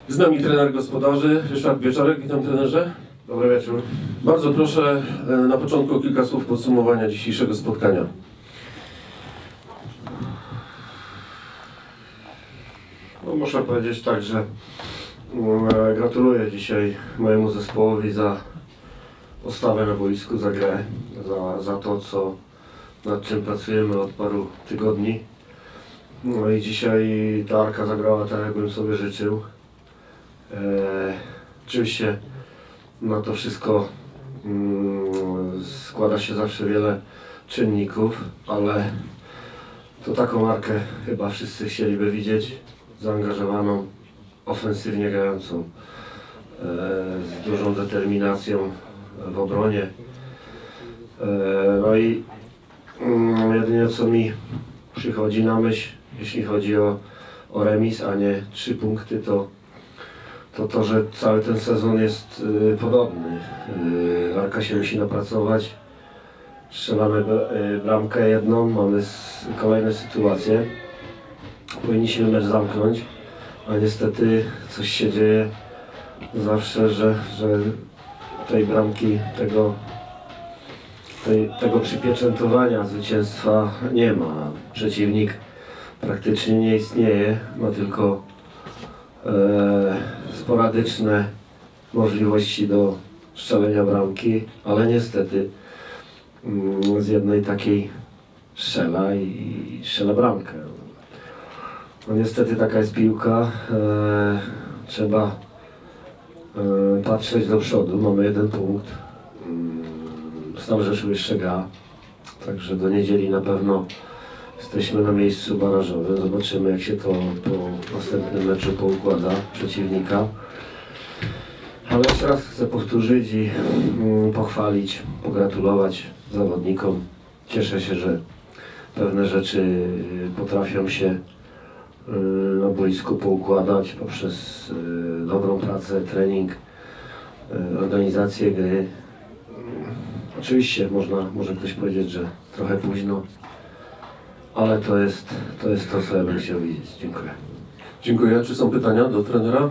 Z nami trener gospodarzy Ryszard Wieczorek. Witam trenerze. Dobry wieczór. Bardzo proszę na początku o kilka słów podsumowania dzisiejszego spotkania. No, muszę powiedzieć tak, że gratuluję dzisiaj mojemu zespołowi za postawę na boisku, za grę, za to, nad czym pracujemy od paru tygodni. No i dzisiaj ta Arka zagrała tak, jakbym sobie życzył. Oczywiście na to wszystko składa się zawsze wiele czynników, ale to taką Arkę chyba wszyscy chcieliby widzieć, zaangażowaną, ofensywnie grającą, z dużą determinacją w obronie. No i jedynie co mi przychodzi na myśl, jeśli chodzi o remis, a nie 3 punkty, to, że cały ten sezon jest podobny. Arka się musi napracować, strzelamy bramkę jedną, mamy kolejne sytuacje. Powinniśmy mecz zamknąć, a niestety coś się dzieje zawsze, że tej bramki, tego przypieczętowania zwycięstwa nie ma. Przeciwnik praktycznie nie istnieje, ma tylko sporadyczne możliwości do strzelenia bramki, ale niestety z jednej takiej strzela i strzela bramkę. No niestety taka jest piłka, trzeba patrzeć do przodu, mamy 1 punkt, Stal Rzeszów jeszcze gra, także do niedzieli na pewno jesteśmy na miejscu barażowym, zobaczymy jak się to po następnym meczu poukłada przeciwnika. Ale jeszcze raz chcę powtórzyć i pochwalić, pogratulować zawodnikom. Cieszę się, że pewne rzeczy potrafią się na boisku poukładać poprzez dobrą pracę, trening, organizację gry. Oczywiście może ktoś powiedzieć, że trochę późno, ale to jest to, co ja bym chciał widzieć. Dziękuję. Dziękuję. Czy są pytania do trenera?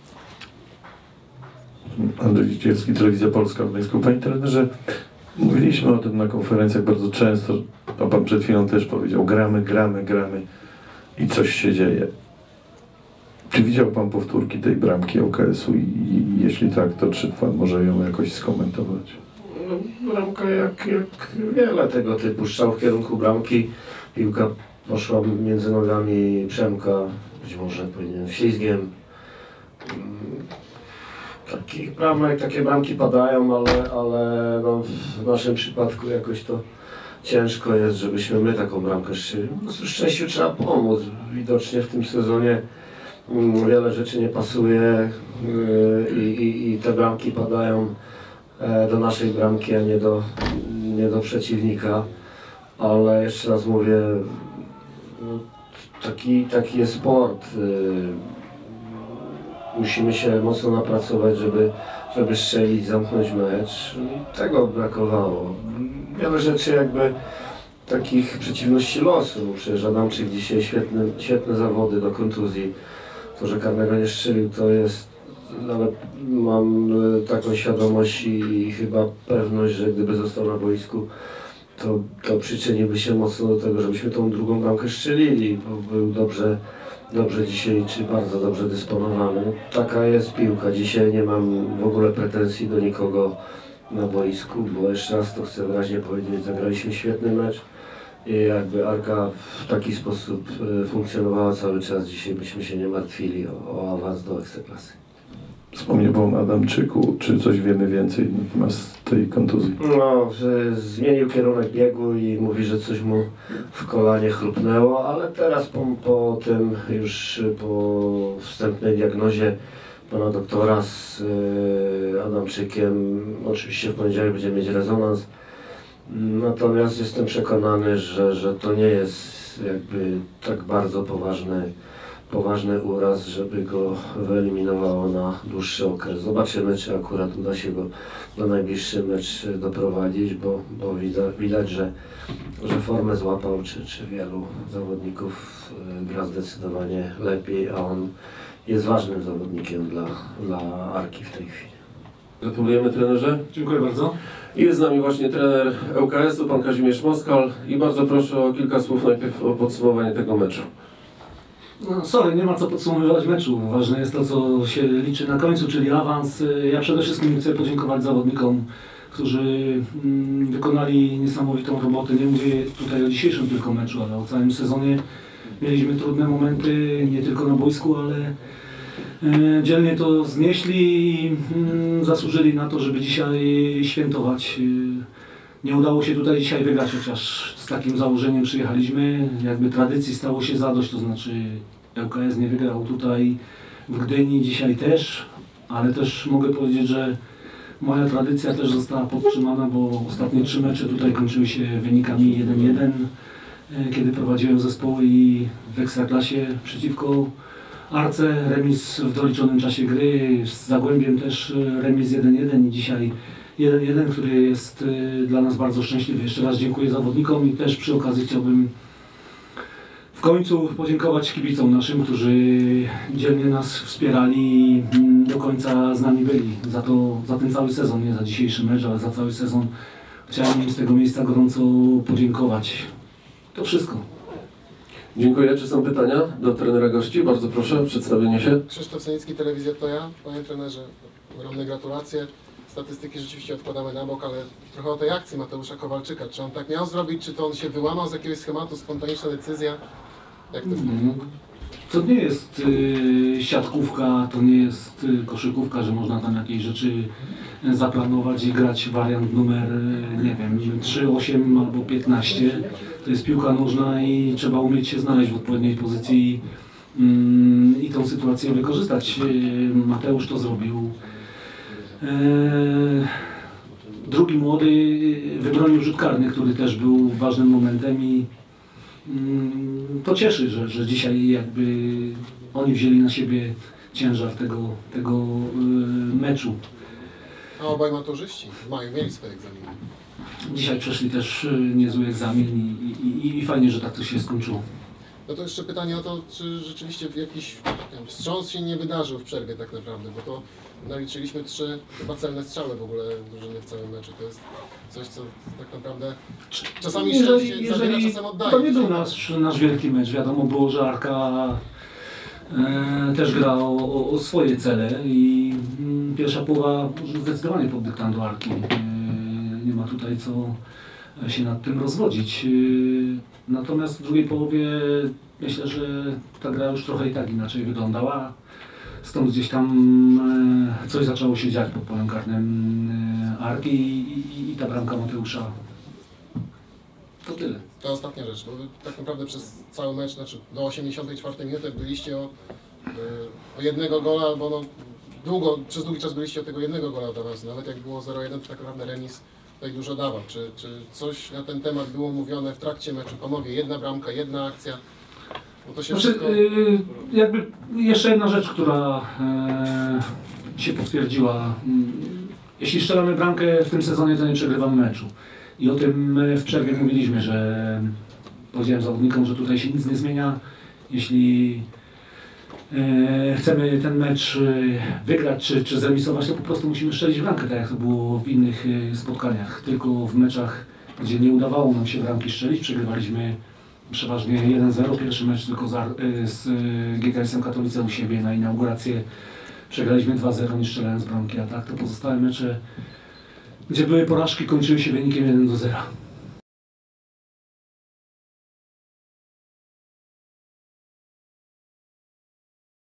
Andrzej Zdzierski, Telewizja Polska w Gdańsku. Panie trenerze, mówiliśmy o tym na konferencjach bardzo często, a pan przed chwilą też powiedział, gramy i coś się dzieje. Czy widział pan powtórki tej bramki ŁKS-u i jeśli tak, to czy pan może ją jakoś skomentować? No, bramka jak wiele tego typu, strzał w kierunku bramki, piłka poszła między nogami Przemka, być może powinien ślizgiem. Takie bramki padają, ale no, w naszym przypadku jakoś to ciężko jest, żebyśmy my taką bramkę strzelili. Po prostu szczęściu trzeba pomóc. Widocznie w tym sezonie wiele rzeczy nie pasuje i te bramki padają do naszej bramki, a nie do przeciwnika. Ale jeszcze raz mówię, no, taki jest sport. Musimy się mocno napracować, żeby strzelić, zamknąć mecz. I tego brakowało. Wiele rzeczy jakby takich przeciwności losu. Przecież Adamczyk dzisiaj świetne zawody do kontuzji. To, że karnego nie strzelił, to jest, ale mam taką świadomość i chyba pewność, że gdyby został na boisku, to przyczyniłby się mocno do tego, żebyśmy tą drugą bramkę strzelili, bo był dobrze dzisiaj, czy bardzo dobrze dysponowany. Taka jest piłka. Dzisiaj nie mam w ogóle pretensji do nikogo na boisku, bo jeszcze raz to chcę wyraźnie powiedzieć, zagraliśmy świetny mecz i jakby Arka w taki sposób funkcjonowała cały czas, dzisiaj byśmy się nie martwili o awans do Ekstraklasy. Wspomniał pan o Adamczyku, czy coś wiemy więcej na temat tej kontuzji? No, zmienił kierunek biegu i mówi, że coś mu w kolanie chrupnęło, ale teraz po tym już po wstępnej diagnozie pana doktora z Adamczykiem, oczywiście w poniedziałek będziemy mieć rezonans, natomiast jestem przekonany, że to nie jest jakby tak bardzo poważny uraz, żeby go wyeliminowało na dłuższy okres. Zobaczymy, czy akurat uda się go na najbliższy mecz doprowadzić, bo widać, że formę złapał, czy wielu zawodników gra zdecydowanie lepiej, a on jest ważnym zawodnikiem dla Arki w tej chwili. Gratulujemy trenerze. Dziękuję bardzo. I jest z nami właśnie trener ŁKS-u, pan Kazimierz Moskal. I bardzo proszę o kilka słów najpierw o podsumowanie tego meczu. No, sorry, nie ma co podsumowywać meczu. Ważne jest to, co się liczy na końcu, czyli awans. Ja przede wszystkim chcę podziękować zawodnikom, którzy wykonali niesamowitą robotę. Nie mówię tutaj o dzisiejszym tylko meczu, ale o całym sezonie. Mieliśmy trudne momenty, nie tylko na boisku, ale dzielnie to znieśli i zasłużyli na to, żeby dzisiaj świętować. Nie udało się tutaj dzisiaj wygrać, chociaż z takim założeniem przyjechaliśmy. Jakby tradycji stało się zadość, to znaczy ŁKS nie wygrał tutaj w Gdyni, dzisiaj też, ale też mogę powiedzieć, że moja tradycja też została podtrzymana, bo ostatnie 3 mecze tutaj kończyły się wynikami 1-1, kiedy prowadziłem zespoły i w Ekstraklasie przeciwko Arce remis w doliczonym czasie gry, z Zagłębiem też remis 1-1 i dzisiaj 1-1, który jest dla nas bardzo szczęśliwy. Jeszcze raz dziękuję zawodnikom i też przy okazji chciałbym w końcu podziękować kibicom naszym, którzy dzielnie nas wspierali i do końca z nami byli. Za ten cały sezon, nie za dzisiejszy mecz, ale za cały sezon chciałem im z tego miejsca gorąco podziękować. To wszystko. Dziękuję. Czy są pytania do trenera gości? Bardzo proszę o przedstawienie się. Krzysztof Senicki, Telewizja To Ja. Panie trenerze, ogromne gratulacje. Statystyki rzeczywiście odkładamy na bok, ale trochę o tej akcji Mateusza Kowalczyka. Czy on tak miał zrobić, czy to on się wyłamał z jakiegoś schematu, spontaniczna decyzja? Jak to wygląda? To nie jest siatkówka, to nie jest koszykówka, że można tam jakieś rzeczy zaplanować i grać wariant numer, nie wiem, 3, 8 albo 15. To jest piłka nożna i trzeba umieć się znaleźć w odpowiedniej pozycji i tą sytuację wykorzystać. Mateusz to zrobił. Drugi młody wybronił rzut karny, który też był ważnym momentem i to cieszy, że dzisiaj jakby oni wzięli na siebie ciężar tego meczu. A obaj maturzyści w maju mieli swoje egzaminy. Dzisiaj przeszli też niezły egzamin i fajnie, że tak to się skończyło. No to jeszcze pytanie o to, czy rzeczywiście jakiś nie wiem, wstrząs się nie wydarzył w przerwie tak naprawdę, bo to naliczyliśmy 3 chyba celne strzały w ogóle drużyny w całym meczu. To jest coś, co tak naprawdę czasami szczęście zabiera, czasem oddaje. To nie był nasz wielki mecz. Wiadomo było, że Arka też gra o swoje cele i pierwsza połowa zdecydowanie pod dyktando Arki. Nie ma tutaj co się nad tym rozwodzić. Natomiast w drugiej połowie myślę, że ta gra już trochę i tak inaczej wyglądała. Stąd gdzieś tam coś zaczęło się dziać pod polem karnym Arki i ta bramka Mateusza. To tyle. To ostatnia rzecz, bo wy tak naprawdę przez cały mecz, znaczy do 84 minuty byliście o jednego gola, albo no przez długi czas byliście o tego jednego gola od awansu. Nawet jak było 0-1, to tak naprawdę remis tutaj dużo dawał. Czy coś na ten temat było mówione w trakcie meczu? Panowie, jedna bramka, jedna akcja, bo to się wszystko... Jakby jeszcze jedna rzecz, która się potwierdziła. Jeśli strzelamy bramkę w tym sezonie, to nie przegrywamy meczu. I o tym w przerwie mówiliśmy, że powiedziałem zawodnikom, że tutaj się nic nie zmienia. Jeśli chcemy ten mecz wygrać czy zremisować, to po prostu musimy strzelić bramkę, tak jak to było w innych spotkaniach. Tylko w meczach, gdzie nie udawało nam się bramki strzelić, przegrywaliśmy przeważnie 1-0. Pierwszy mecz tylko z GKS-em Katowice u siebie na inaugurację przegraliśmy 2-0, nie strzelając bramki, a tak to pozostałe mecze, gdzie były porażki, kończyły się wynikiem 1-0.